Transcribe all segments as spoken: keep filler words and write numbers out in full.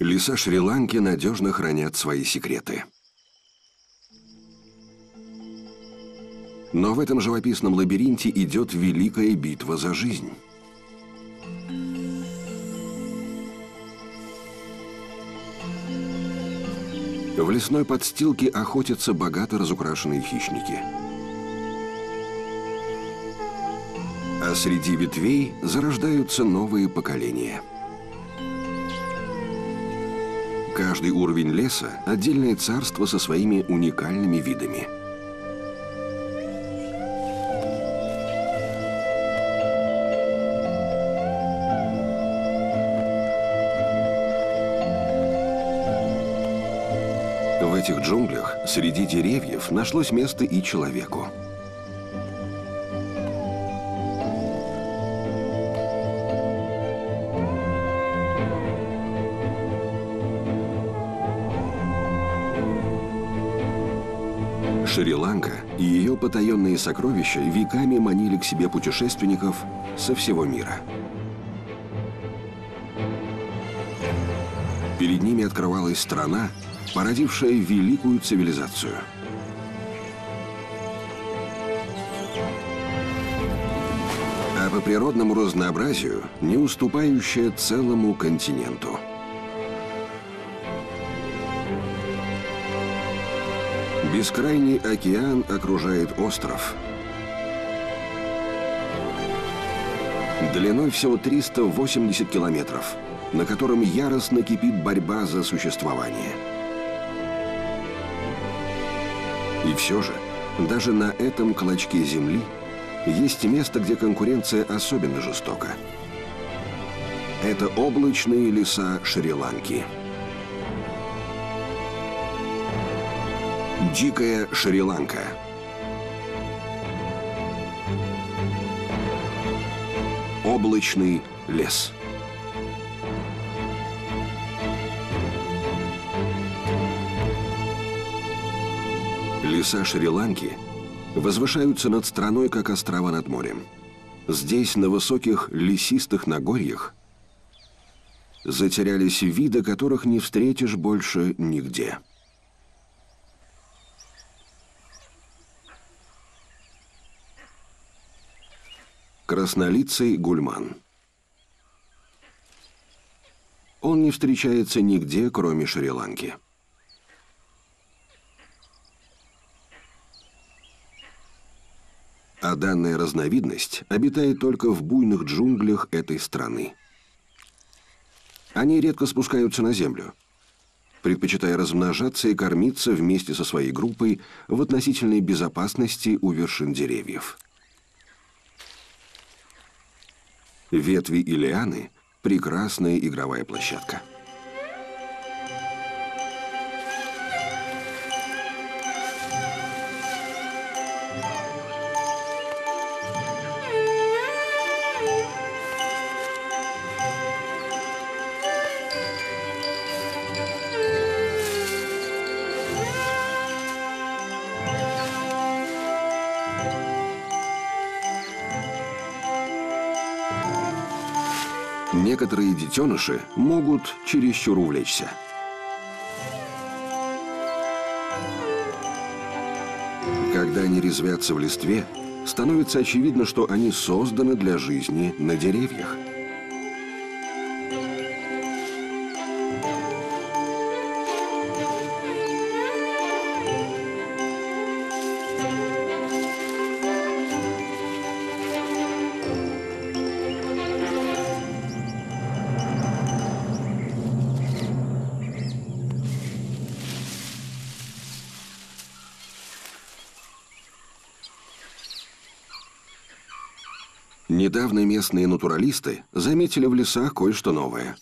Леса Шри-Ланки надежно хранят свои секреты. Но в этом живописном лабиринте идет великая битва за жизнь. В лесной подстилке охотятся богато разукрашенные хищники. А среди ветвей зарождаются новые поколения. Каждый уровень леса – отдельное царство со своими уникальными видами. В этих джунглях среди деревьев нашлось место и человеку. Шри-Ланка и ее потаенные сокровища веками манили к себе путешественников со всего мира. Перед ними открывалась страна, породившая великую цивилизацию. А по природному разнообразию не уступающая целому континенту. Бескрайний океан окружает остров. Длиной всего триста восемьдесят километров, на котором яростно кипит борьба за существование. И все же, даже на этом клочке земли есть место, где конкуренция особенно жестока. Это облачные леса Шри-Ланки. Дикая Шри-Ланка. Облачный лес. Леса Шри-Ланки возвышаются над страной, как острова над морем. Здесь, на высоких лесистых нагорьях, затерялись виды, которых не встретишь больше нигде. Краснолицый гульман. Он не встречается нигде, кроме Шри-Ланки. А данная разновидность обитает только в буйных джунглях этой страны. Они редко спускаются на землю, предпочитая размножаться и кормиться вместе со своей группой в относительной безопасности у вершин деревьев. Ветви и лианы – прекрасная игровая площадка. Некоторые детеныши могут чересчур увлечься. Когда они резвятся в листве, становится очевидно, что они созданы для жизни на деревьях. Недавно местные натуралисты заметили в лесах кое-что новое.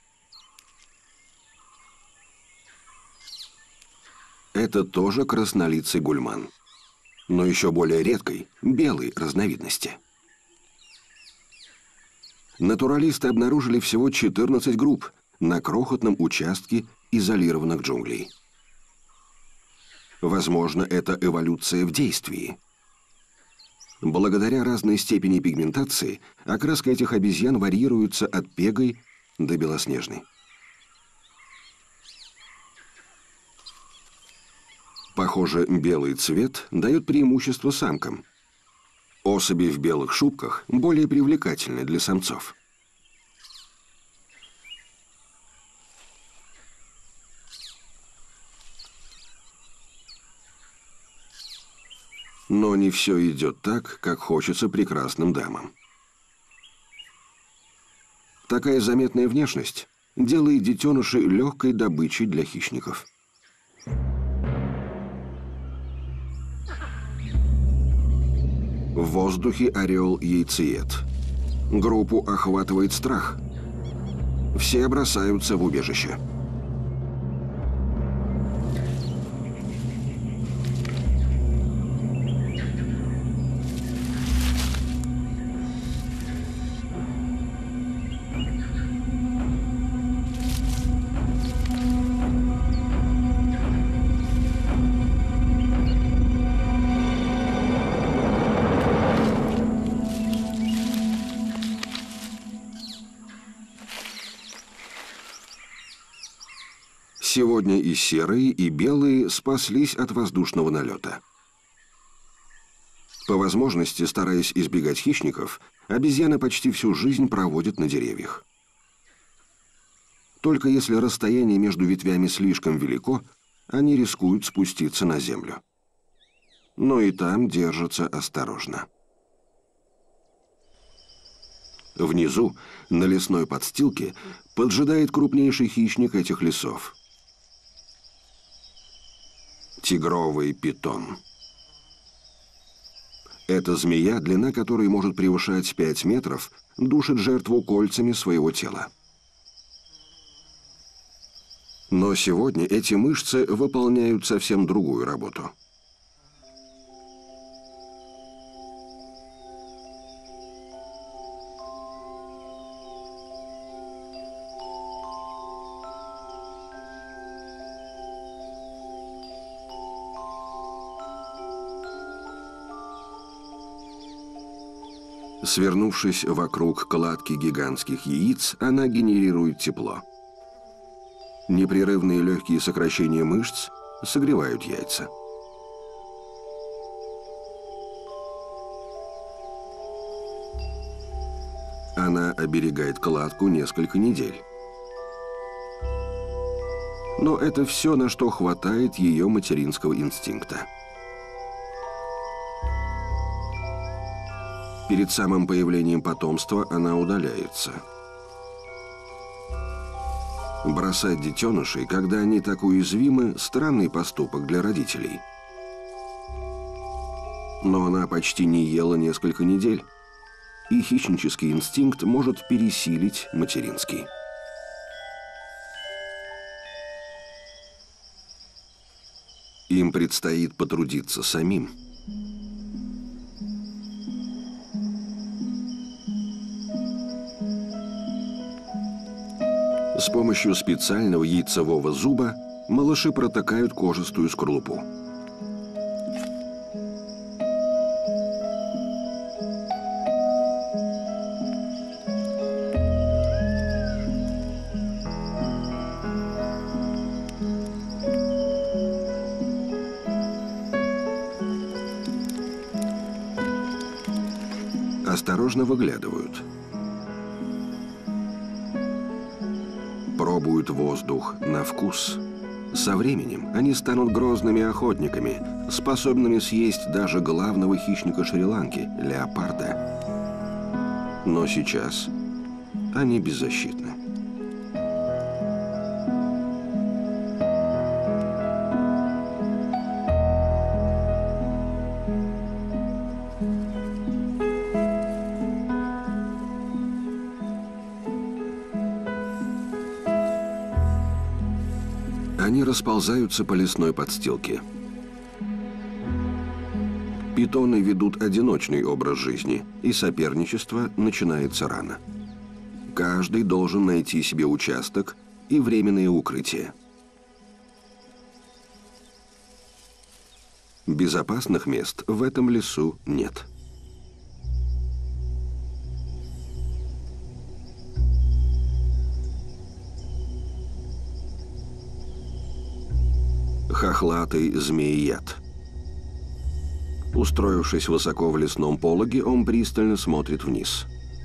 Это тоже краснолицый гульман, но еще более редкой, белой разновидности. Натуралисты обнаружили всего четырнадцать групп на крохотном участке изолированных джунглей. Возможно, это эволюция в действии. Благодаря разной степени пигментации окраска этих обезьян варьируется от пегой до белоснежной. Похоже, белый цвет дает преимущество самкам. Особи в белых шубках более привлекательны для самцов. Но не все идет так, как хочется прекрасным дамам. Такая заметная внешность делает детенышей легкой добычей для хищников. В воздухе орел-яйцеед. Группу охватывает страх. Все бросаются в убежище. Сегодня и серые, и белые спаслись от воздушного налета. По возможности, стараясь избегать хищников, обезьяны почти всю жизнь проводят на деревьях. Только если расстояние между ветвями слишком велико, они рискуют спуститься на землю. Но и там держатся осторожно. Внизу, на лесной подстилке, поджидает крупнейший хищник этих лесов – тигровый питон. Эта змея, длина которой может превышать пять метров, душит жертву кольцами своего тела. Но сегодня эти мышцы выполняют совсем другую работу. Свернувшись вокруг кладки гигантских яиц, она генерирует тепло. Непрерывные легкие сокращения мышц согревают яйца. Она оберегает кладку несколько недель. Но это все, на что хватает ее материнского инстинкта. Перед самым появлением потомства она удаляется. Бросать детенышей, когда они так уязвимы, странный поступок для родителей. Но она почти не ела несколько недель, и хищнический инстинкт может пересилить материнский. Им предстоит потрудиться самим. С помощью специального яйцевого зуба малыши протыкают кожистую скорлупу. Осторожно выглядывают. Пробуют воздух на вкус. Со временем они станут грозными охотниками, способными съесть даже главного хищника Шри-Ланки – леопарда. Но сейчас они беззащитны. Они расползаются по лесной подстилке. Питоны ведут одиночный образ жизни, и соперничество начинается рано. Каждый должен найти себе участок и временное укрытие. Безопасных мест в этом лесу нет. Хохлатый змееяд. Устроившись высоко в лесном пологе, он пристально смотрит вниз.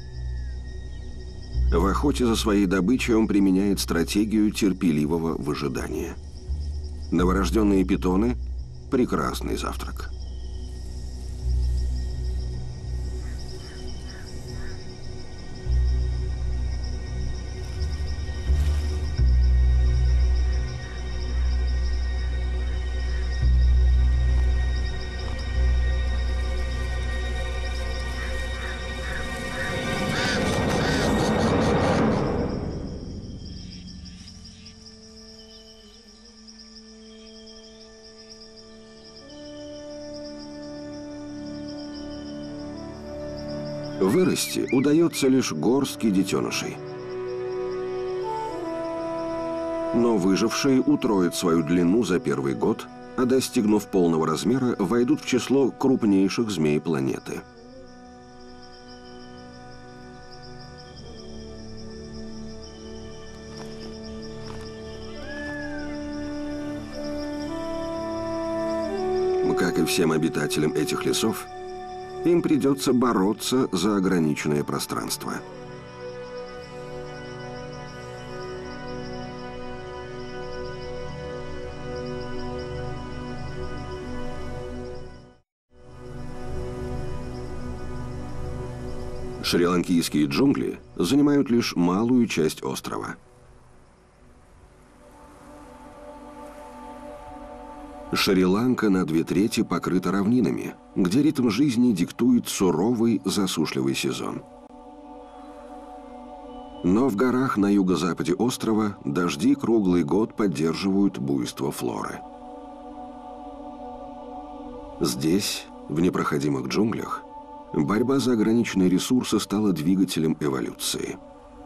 В охоте за своей добычей он применяет стратегию терпеливого выжидания. Новорожденные питоны – прекрасный завтрак. Вырасти удается лишь горстке детенышей. Но выжившие утроят свою длину за первый год, а достигнув полного размера, войдут в число крупнейших змей планеты. Как и всем обитателям этих лесов, им придется бороться за ограниченное пространство. Шри-ланкийские джунгли занимают лишь малую часть острова. Шри-Ланка на две трети покрыта равнинами, где ритм жизни диктует суровый засушливый сезон. Но в горах на юго-западе острова дожди круглый год поддерживают буйство флоры. Здесь, в непроходимых джунглях, борьба за ограниченные ресурсы стала двигателем эволюции.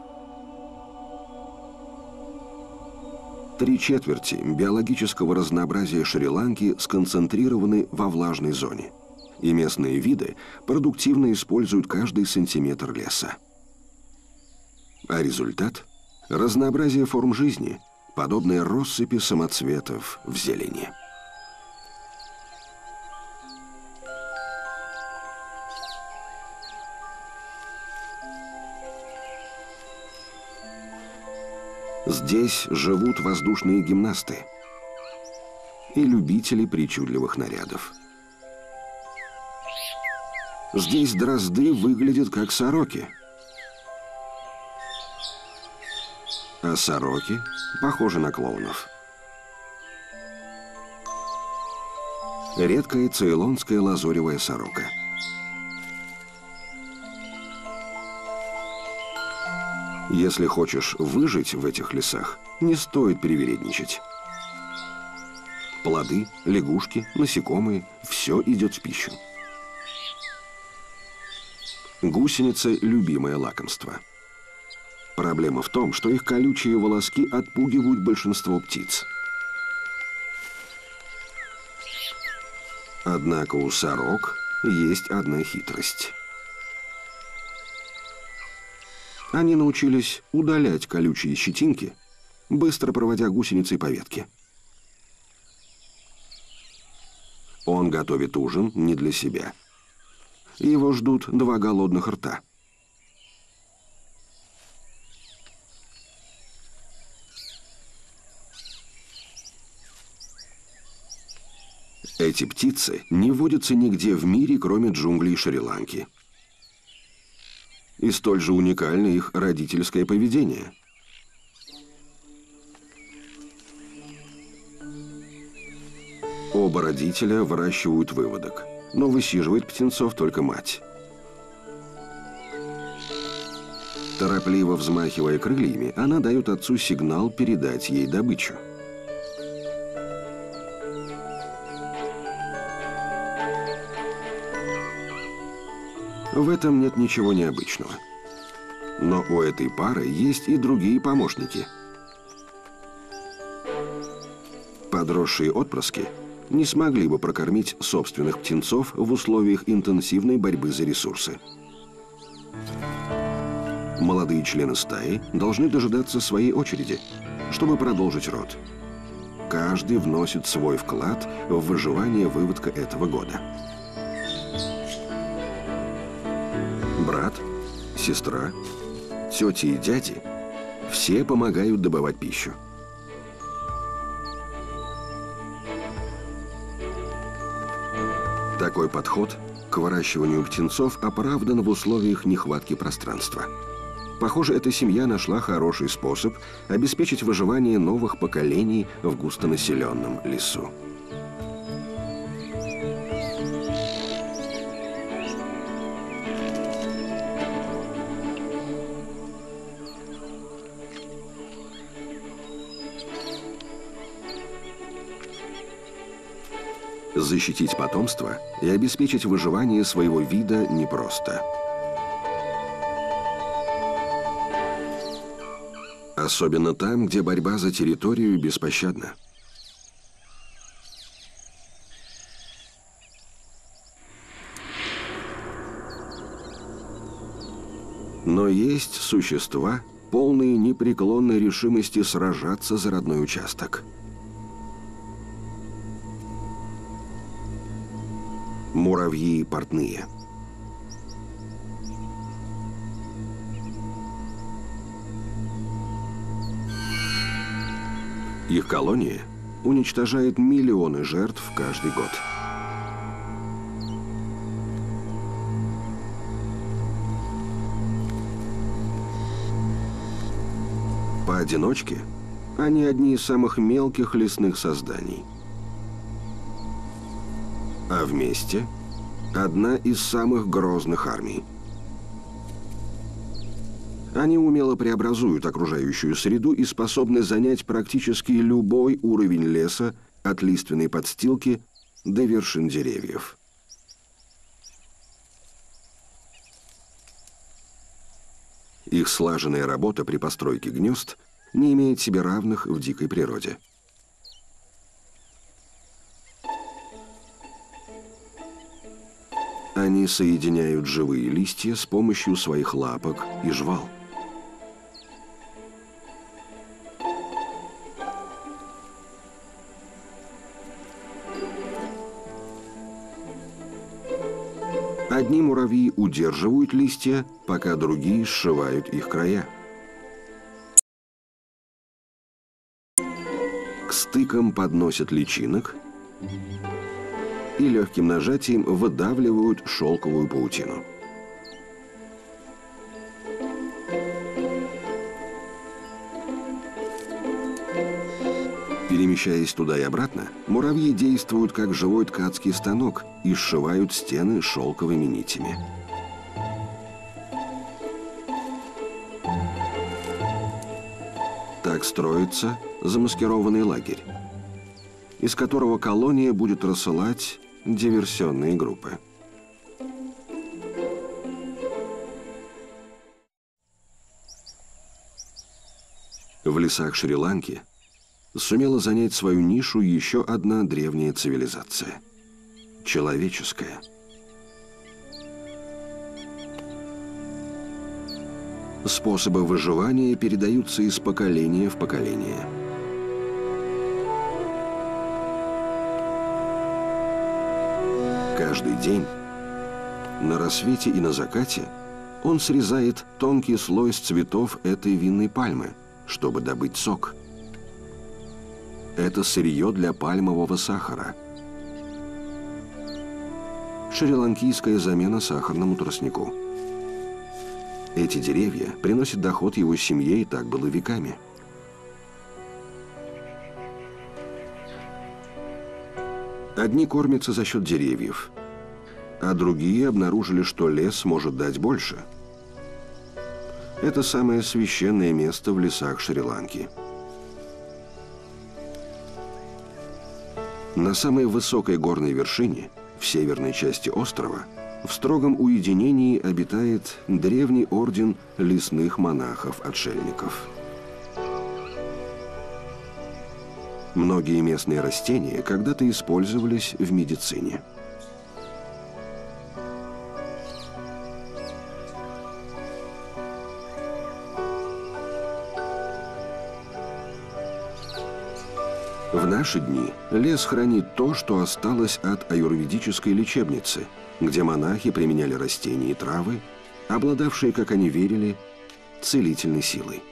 Три четверти биологического разнообразия Шри-Ланки сконцентрированы во влажной зоне, и местные виды продуктивно используют каждый сантиметр леса. А результат – разнообразие форм жизни, подобные россыпи самоцветов в зелени. Здесь живут воздушные гимнасты и любители причудливых нарядов. Здесь дрозды выглядят как сороки, а сороки похожи на клоунов. Редкая цейлонская лазоревая сорока. Если хочешь выжить в этих лесах, не стоит привередничать. Плоды, лягушки, насекомые – все идет в пищу. Гусеницы – любимое лакомство. Проблема в том, что их колючие волоски отпугивают большинство птиц. Однако у сорок есть одна хитрость. Они научились удалять колючие щетинки, быстро проводя гусеницей по ветке. Он готовит ужин не для себя. Его ждут два голодных рта. Эти птицы не водятся нигде в мире, кроме джунглей Шри-Ланки. И столь же уникально их родительское поведение. Оба родителя выращивают выводок, но высиживает птенцов только мать. Торопливо взмахивая крыльями, она дает отцу сигнал передать ей добычу. В этом нет ничего необычного. Но у этой пары есть и другие помощники. Подросшие отпрыски не смогли бы прокормить собственных птенцов в условиях интенсивной борьбы за ресурсы. Молодые члены стаи должны дожидаться своей очереди, чтобы продолжить род. каждый вносит свой вклад в выживание выводка этого года. Брат, сестра, тети и дяди – все помогают добывать пищу. Такой подход к выращиванию птенцов оправдан в условиях нехватки пространства. Похоже, эта семья нашла хороший способ обеспечить выживание новых поколений в густонаселенном лесу. Защитить потомство и обеспечить выживание своего вида непросто. Особенно там, где борьба за территорию беспощадна. Но есть существа, полные непреклонной решимости сражаться за родной участок. Муравьи портные. Их колония уничтожает миллионы жертв каждый год. Поодиночке они одни из самых мелких лесных созданий. А вместе – одна из самых грозных армий. Они умело преобразуют окружающую среду и способны занять практически любой уровень леса, от лиственной подстилки до вершин деревьев. Их слаженная работа при постройке гнезд не имеет себе равных в дикой природе. Они соединяют живые листья с помощью своих лапок и жвал. Одни муравьи удерживают листья, пока другие сшивают их края. К стыкам подносят личинок и легким нажатием выдавливают шелковую паутину. Перемещаясь туда и обратно, муравьи действуют как живой ткацкий станок и сшивают стены шелковыми нитями. Так строится замаскированный лагерь, из которого колония будет рассылать диверсионные группы. В лесах Шри-Ланки сумела занять свою нишу еще одна древняя цивилизация – человеческая. Способы выживания передаются из поколения в поколение. Каждый день, на рассвете и на закате, он срезает тонкий слой с цветов этой винной пальмы, чтобы добыть сок. Это сырье для пальмового сахара. Шри-ланкийская замена сахарному тростнику. Эти деревья приносят доход его семье, и так было веками. Одни кормятся за счет деревьев, а другие обнаружили, что лес может дать больше. Это самое священное место в лесах Шри-Ланки. На самой высокой горной вершине, в северной части острова, в строгом уединении обитает древний орден лесных монахов-отшельников. Многие местные растения когда-то использовались в медицине. В наши дни лес хранит то, что осталось от аюрведической лечебницы, где монахи применяли растения и травы, обладавшие, как они верили, целительной силой.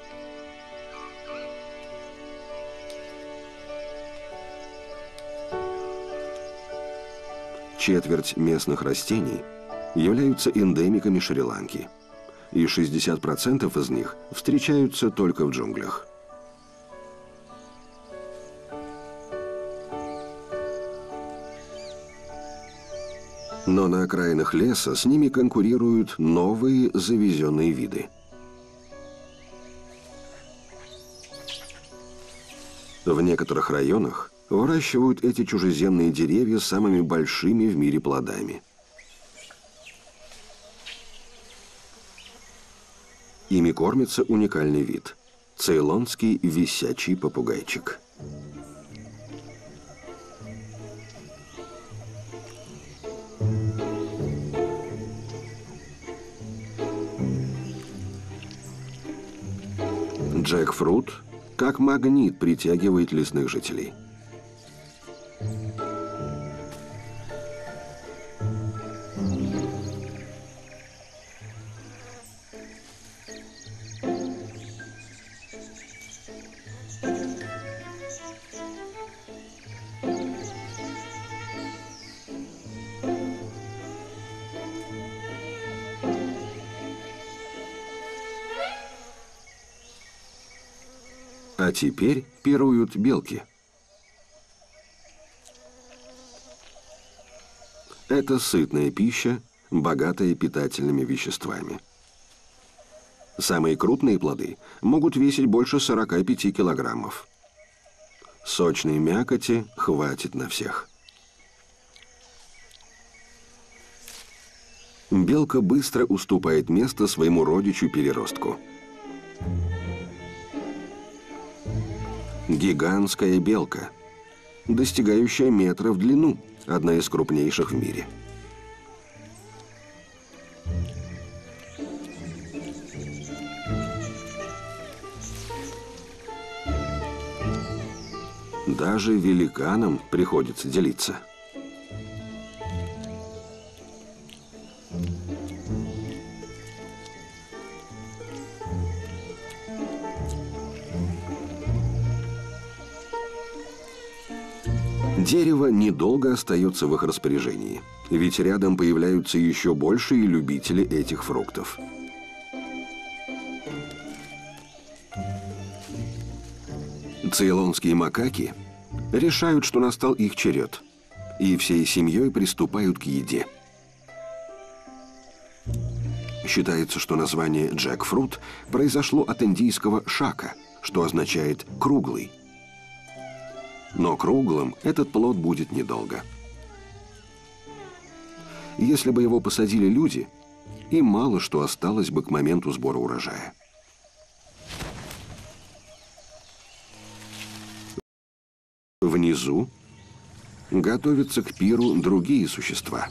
Четверть местных растений являются эндемиками Шри-Ланки, и шестьдесят процентов из них встречаются только в джунглях. Но на окраинах леса с ними конкурируют новые завезенные виды. В некоторых районах выращивают эти чужеземные деревья самыми большими в мире плодами. Ими кормится уникальный вид – цейлонский висячий попугайчик. Джекфрут как магнит притягивает лесных жителей. А теперь пируют белки. Это сытная пища, богатая питательными веществами. Самые крупные плоды могут весить больше сорока пяти килограммов. Сочной мякоти хватит на всех. Белка быстро уступает место своему родичу-переростку. Гигантская белка, достигающая метра в длину, одна из крупнейших в мире. Даже великанам приходится делиться. Дерево недолго остается в их распоряжении, ведь рядом появляются еще большие любители этих фруктов. Цейлонские макаки решают, что настал их черед, и всей семьей приступают к еде. Считается, что название джекфрут произошло от индийского шака, что означает «круглый». Но круглым этот плод будет недолго. Если бы его посадили люди, им мало что осталось бы к моменту сбора урожая. Внизу готовятся к пиру другие существа.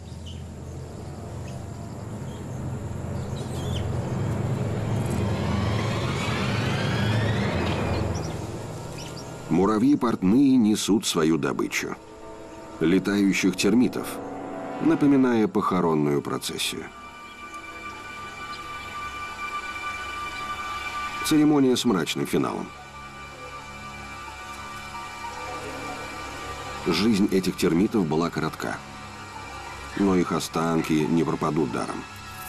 Муравьи-портные несут свою добычу – летающих термитов, напоминая похоронную процессию. Церемония с мрачным финалом. Жизнь этих термитов была коротка, но их останки не пропадут даром.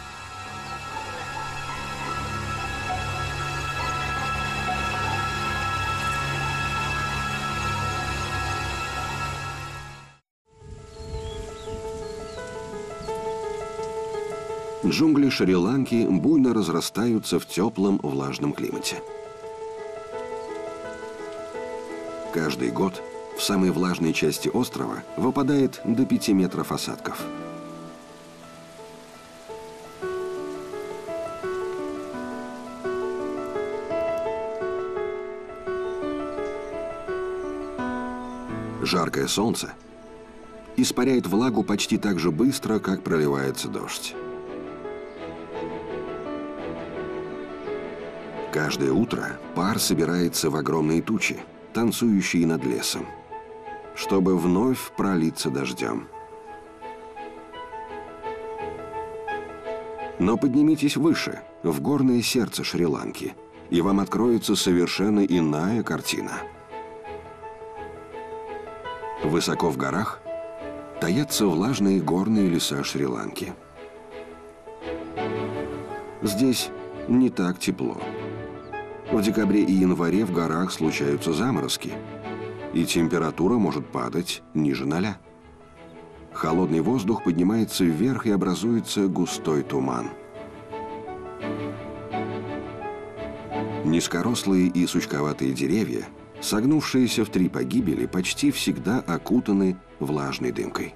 Джунгли Шри-Ланки буйно разрастаются в теплом влажном климате. Каждый год в самой влажной части острова выпадает до пяти метров осадков. Жаркое солнце испаряет влагу почти так же быстро, как проливается дождь. Каждое утро пар собирается в огромные тучи, танцующие над лесом, чтобы вновь пролиться дождем. Но поднимитесь выше, в горное сердце Шри-Ланки, и вам откроется совершенно иная картина. Высоко в горах таятся влажные горные леса Шри-Ланки. Здесь не так тепло. В декабре и январе в горах случаются заморозки, и температура может падать ниже ноля. Холодный воздух поднимается вверх и образуется густой туман. Низкорослые и сучковатые деревья, согнувшиеся в три погибели, почти всегда окутаны влажной дымкой.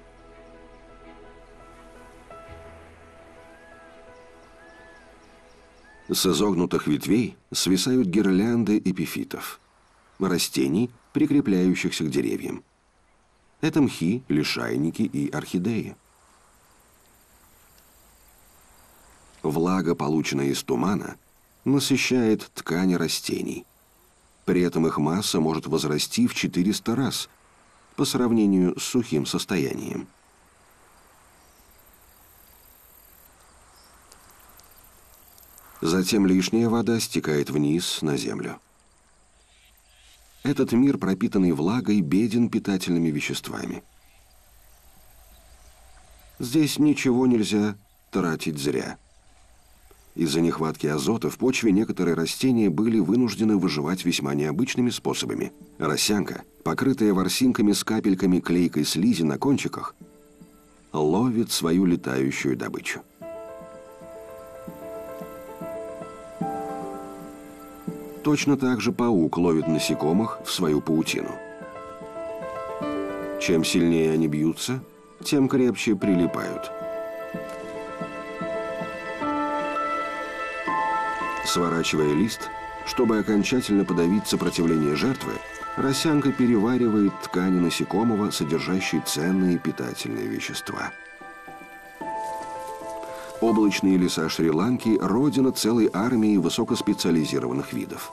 С изогнутых ветвей свисают гирлянды эпифитов, растений, прикрепляющихся к деревьям. Это мхи, лишайники и орхидеи. Влага, полученная из тумана, насыщает ткани растений. При этом их масса может возрасти в четыреста раз по сравнению с сухим состоянием. Затем лишняя вода стекает вниз на землю. Этот мир, пропитанный влагой, беден питательными веществами. Здесь ничего нельзя тратить зря. Из-за нехватки азота в почве некоторые растения были вынуждены выживать весьма необычными способами. Росянка, покрытая ворсинками с капельками клейкой слизи на кончиках, ловит свою летающую добычу. Точно так же паук ловит насекомых в свою паутину. Чем сильнее они бьются, тем крепче прилипают. Сворачивая лист, чтобы окончательно подавить сопротивление жертвы, росянка переваривает ткани насекомого, содержащие ценные питательные вещества. Облачные леса Шри-Ланки – родина целой армии высокоспециализированных видов.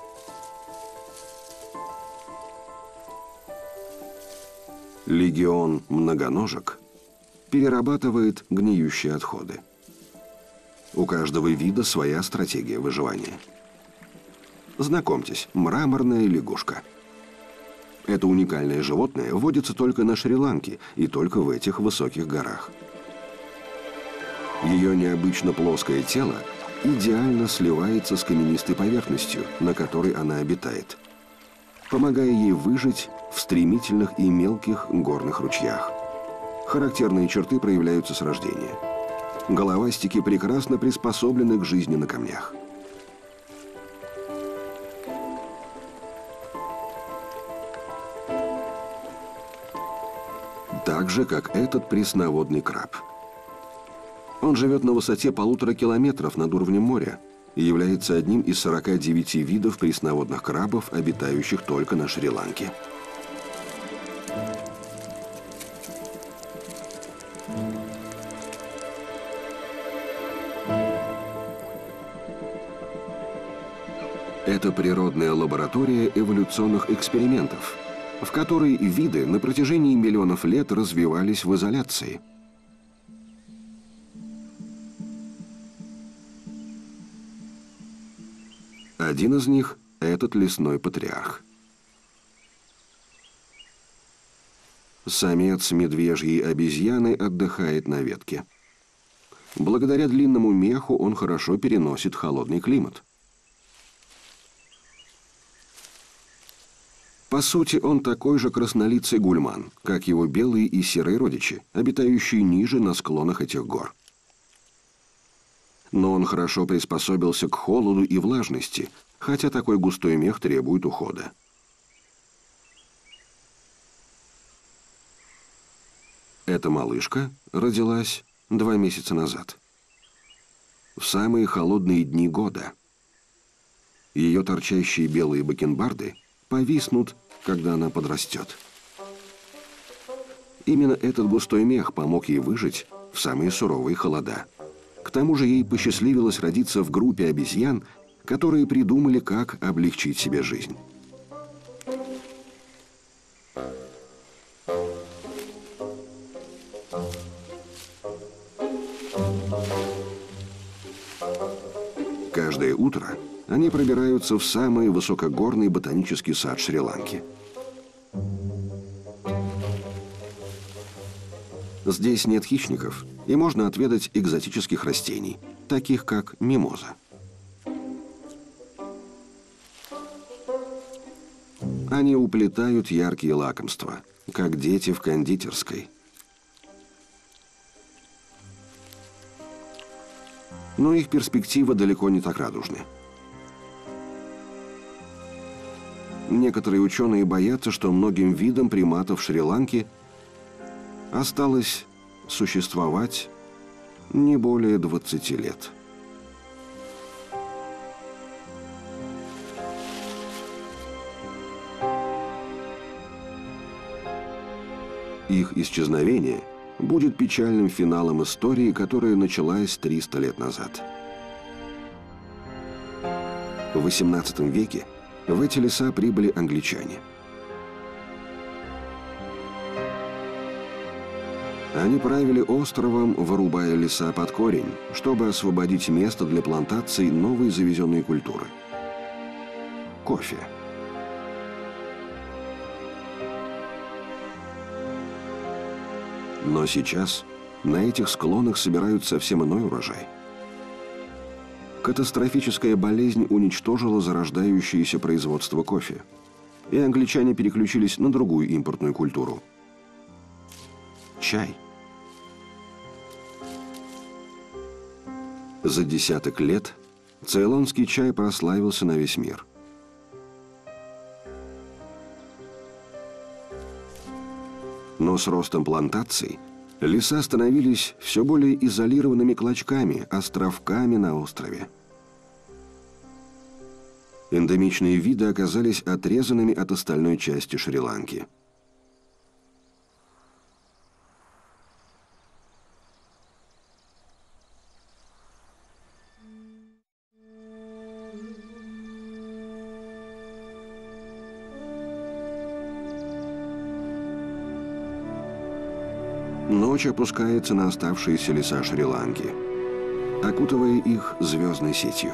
Легион многоножек перерабатывает гниющие отходы. У каждого вида своя стратегия выживания. Знакомьтесь, мраморная лягушка. Это уникальное животное водится только на Шри-Ланке и только в этих высоких горах. Ее необычно плоское тело идеально сливается с каменистой поверхностью, на которой она обитает, помогая ей выжить в стремительных и мелких горных ручьях. Характерные черты проявляются с рождения. Головастики прекрасно приспособлены к жизни на камнях. Так же, как этот пресноводный краб. Он живет на высоте полутора километров над уровнем моря и является одним из сорока девяти видов пресноводных крабов, обитающих только на Шри-Ланке. Это природная лаборатория эволюционных экспериментов, в которой виды на протяжении миллионов лет развивались в изоляции. Один из них – этот лесной патриарх. Самец медвежьей обезьяны отдыхает на ветке. Благодаря длинному меху он хорошо переносит холодный климат. По сути, он такой же краснолицый гульман, как его белые и серые родичи, обитающие ниже на склонах этих гор. Но он хорошо приспособился к холоду и влажности, хотя такой густой мех требует ухода. Эта малышка родилась два месяца назад, в самые холодные дни года. Ее торчащие белые бакенбарды повиснут, когда она подрастет. Именно этот густой мех помог ей выжить в самые суровые холода. К тому же ей посчастливилось родиться в группе обезьян, которые придумали, как облегчить себе жизнь. Каждое утро они пробираются в самый высокогорный ботанический сад Шри-Ланки. Здесь нет хищников, и можно отведать экзотических растений, таких как мимоза. Они уплетают яркие лакомства, как дети в кондитерской. Но их перспектива далеко не так радужны. Некоторые ученые боятся, что многим видам приматов Шри-Ланки осталось существовать не более двадцати лет. Их исчезновение будет печальным финалом истории, которая началась триста лет назад. В восемнадцатом веке в эти леса прибыли англичане. Они правили островом, вырубая леса под корень, чтобы освободить место для плантаций новой завезенной культуры – кофе. Но сейчас на этих склонах собирают совсем иной урожай. Катастрофическая болезнь уничтожила зарождающееся производство кофе, и англичане переключились на другую импортную культуру – чай. За десяток лет цейлонский чай прославился на весь мир. Но с ростом плантаций леса становились все более изолированными клочками, островками на острове. Эндемичные виды оказались отрезанными от остальной части Шри-Ланки. Ночь опускается на оставшиеся леса Шри-Ланки, окутывая их звездной сетью.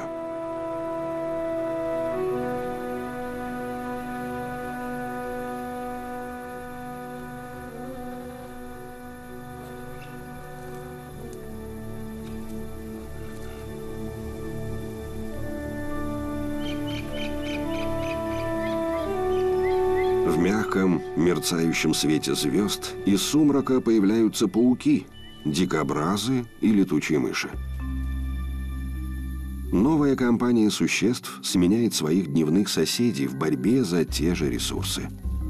В мягком, мерцающем свете звезд из сумрака появляются пауки, дикобразы и летучие мыши. Новая компания существ сменяет своих дневных соседей в борьбе за те же ресурсы.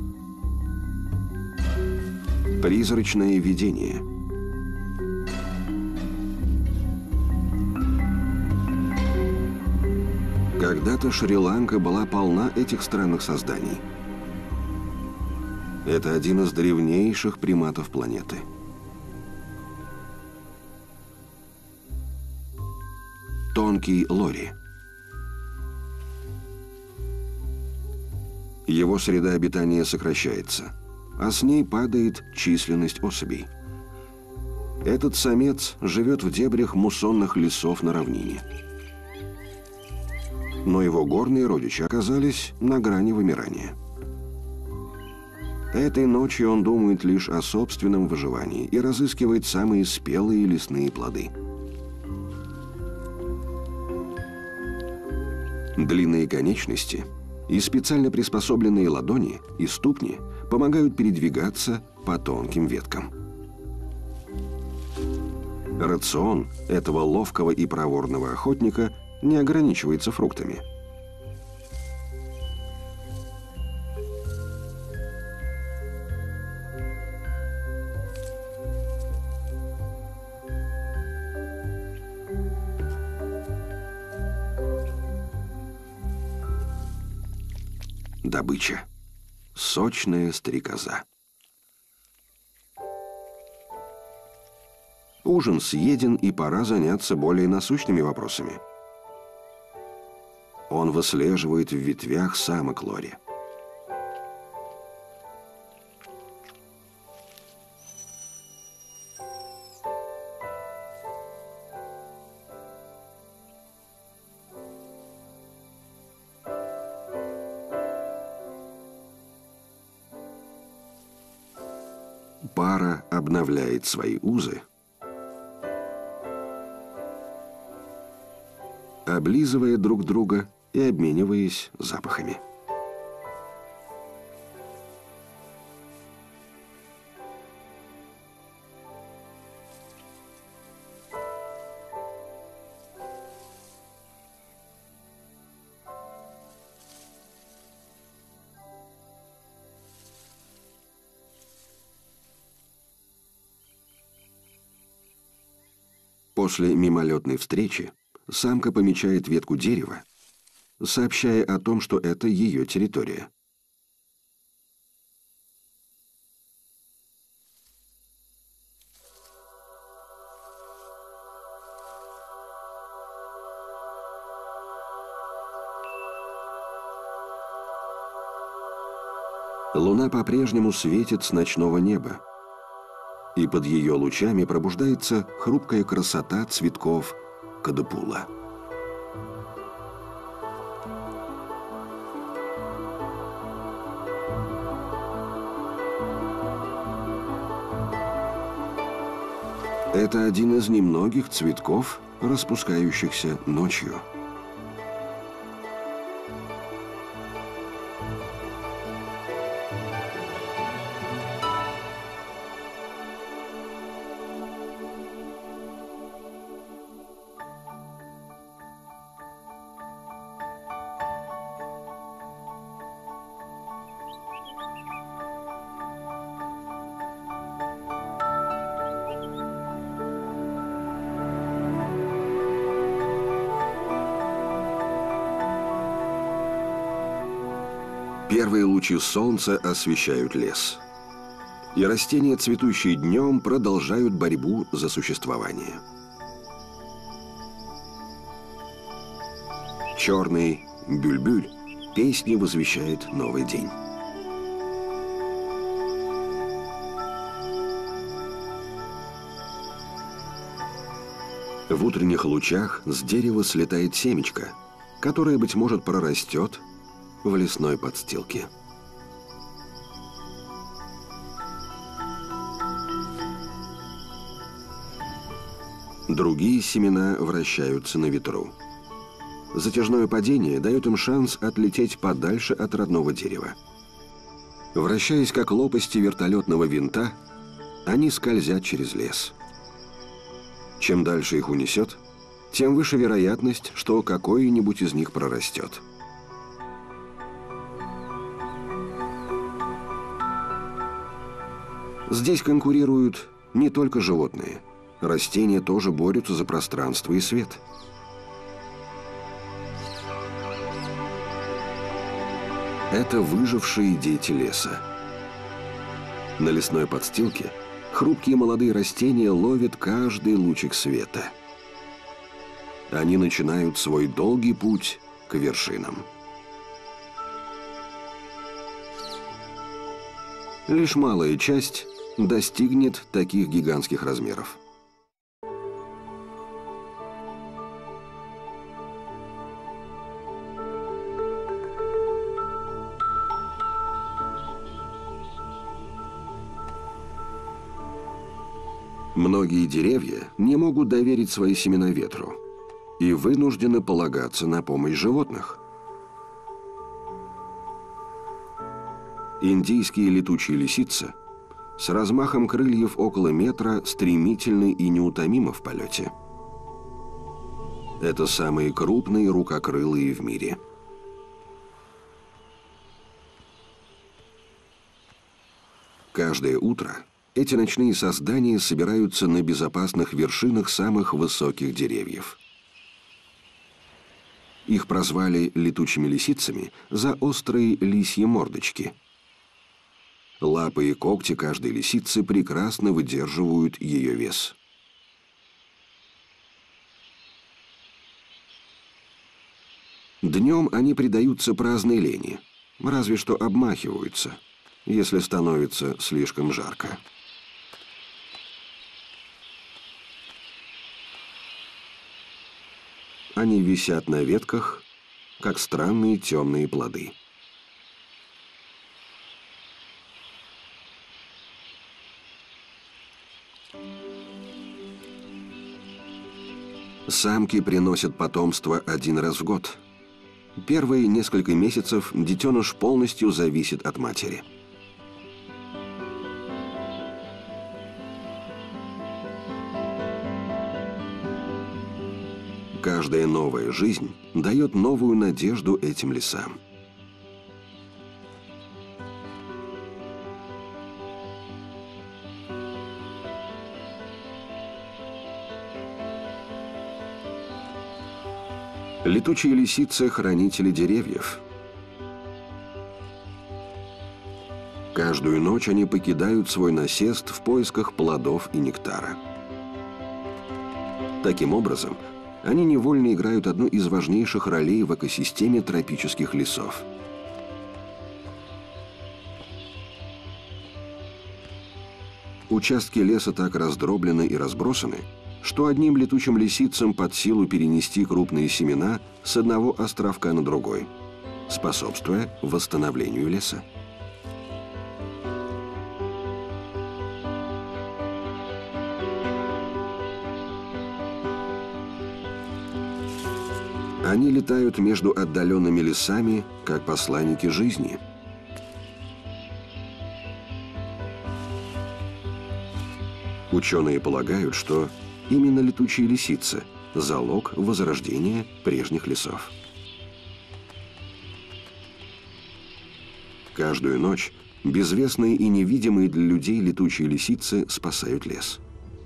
Призрачное видение. Когда-то Шри-Ланка была полна этих странных созданий. Это один из древнейших приматов планеты. Тонкий лори. Его среда обитания сокращается, а с ней падает численность особей. Этот самец живет в дебрях муссонных лесов на равнине. Но его горные родичи оказались на грани вымирания. Этой ночью он думает лишь о собственном выживании и разыскивает самые спелые лесные плоды. Длинные конечности и специально приспособленные ладони и ступни помогают передвигаться по тонким веткам. Рацион этого ловкого и проворного охотника не ограничивается фруктами. Добыча. Сочная стрекоза. Ужин съеден, и пора заняться более насущными вопросами. Он выслеживает в ветвях самок лори. пара обновляет свои узы, облизывая друг друга и обмениваясь запахами. После мимолетной встречи самка помечает ветку дерева, сообщая о том, что это ее территория. Луна по-прежнему светит с ночного неба, и под ее лучами пробуждается хрупкая красота цветков кадапула. Это один из немногих цветков, распускающихся ночью. Первые лучи солнца освещают лес, и растения, цветущие днем, продолжают борьбу за существование. Черный бюльбюль песней возвещает новый день. В утренних лучах с дерева слетает семечко, которое, быть может, прорастет в лесной подстилке. Другие семена вращаются на ветру. Затяжное падение дает им шанс отлететь подальше от родного дерева. Вращаясь как лопасти вертолетного винта, они скользят через лес. Чем дальше их унесет, тем выше вероятность, что какое-нибудь из них прорастет. Здесь конкурируют не только животные. Растения тоже борются за пространство и свет. Это выжившие дети леса. На лесной подстилке хрупкие молодые растения ловят каждый лучик света. Они начинают свой долгий путь к вершинам. Лишь малая часть достигнет таких гигантских размеров. Многие деревья не могут доверить свои семена ветру и вынуждены полагаться на помощь животных. Индийские летучие лисицы с размахом крыльев около метра стремительны и неутомимы в полете. Это самые крупные рукокрылые в мире. Каждое утро эти ночные создания собираются на безопасных вершинах самых высоких деревьев. Их прозвали летучими лисицами за острые лисьи мордочки. Лапы и когти каждой лисицы прекрасно выдерживают ее вес. Днем они предаются праздной лени, разве что обмахиваются, если становится слишком жарко. Они висят на ветках, как странные темные плоды. Самки приносят потомство один раз в год. Первые несколько месяцев детеныш полностью зависит от матери. Каждая новая жизнь дает новую надежду этим лесам. Летучие лисицы – хранители деревьев. Каждую ночь они покидают свой насест в поисках плодов и нектара. Таким образом, они невольно играют одну из важнейших ролей в экосистеме тропических лесов. Участки леса так раздроблены и разбросаны, что одним летучим лисицам под силу перенести крупные семена с одного островка на другой, способствуя восстановлению леса. Они летают между отдаленными лесами, как посланники жизни. Ученые полагают, что именно летучие лисицы – залог возрождения прежних лесов. Каждую ночь безвестные и невидимые для людей летучие лисицы спасают лес.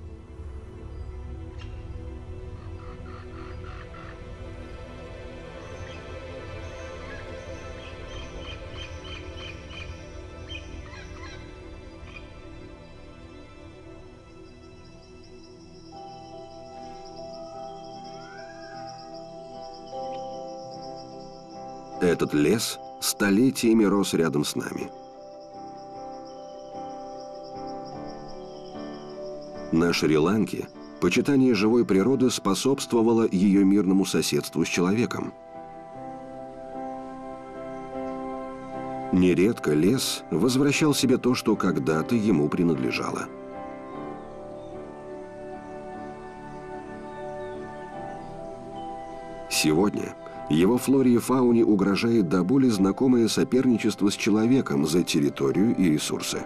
Этот лес столетиями рос рядом с нами. На Шри-Ланке почитание живой природы способствовало ее мирному соседству с человеком. Нередко лес возвращал себе то, что когда-то ему принадлежало. Сегодня его флоре и фауне угрожает до боли знакомое соперничество с человеком за территорию и ресурсы.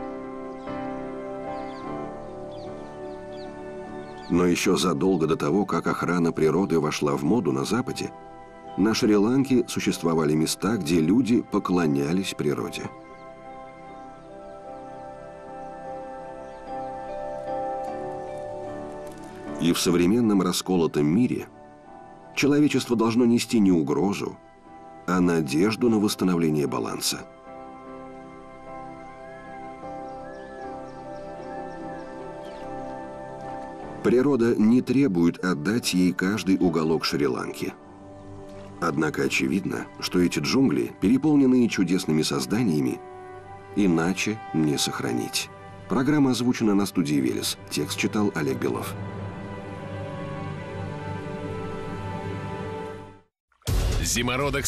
Но еще задолго до того, как охрана природы вошла в моду на Западе, на Шри-Ланке существовали места, где люди поклонялись природе. И в современном расколотом мире человечество должно нести не угрозу, а надежду на восстановление баланса. Природа не требует отдать ей каждый уголок Шри-Ланки. Однако очевидно, что эти джунгли, переполненные чудесными созданиями, иначе не сохранить. Программа озвучена на студии «Велес». Текст читал Олег Белов. Зимородок